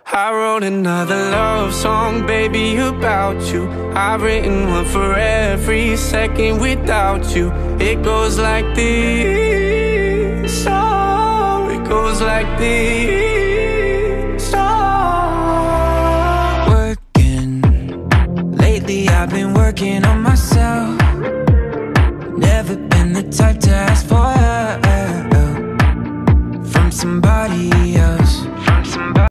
I wrote another love song, baby, about you. I've written one for every second without you. It goes like this, oh, it goes like this, oh. Working, lately I've been working on myself. Never been the type to ask for help from somebody